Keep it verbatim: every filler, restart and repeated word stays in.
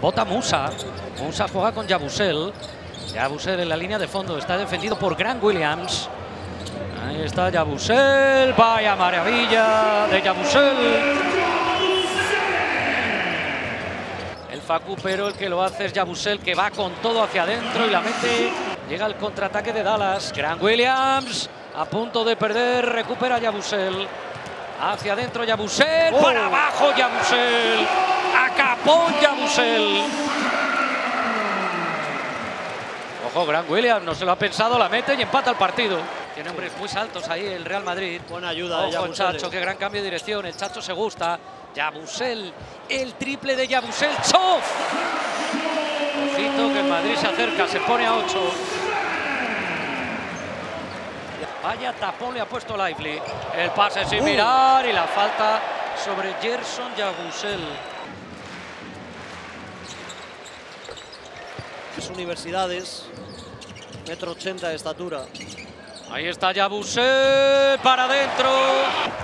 Bota Musa. Musa juega con Yabusel. Yabusel en la línea de fondo. Está defendido por Grant Williams. Ahí está Yabusel. Vaya maravilla de Yabusel. El Facu, pero el que lo hace es Yabusel, que va con todo hacia adentro y la mete. Llega el contraataque de Dallas. Grant Williams a punto de perder. Recupera Yabusel. Hacia adentro Yabusel. Oh. Para abajo Yabusel. A capón Yabusel. Ojo, Grant Williams no se lo ha pensado, la mete y empata el partido. Tiene hombres muy altos ahí el Real Madrid. Buena ayuda. Ojo, Chacho, qué gran cambio de dirección. El Chacho se gusta. Yabusel, el triple de Yabusel. ¡Chof! Ojito que el Madrid se acerca, se pone a ocho. Vaya tapón le ha puesto Lively. El pase sin uh. mirar y la falta sobre Gerson Yabusel. Universidades, metro ochenta de estatura. Ahí está Yabusel para adentro.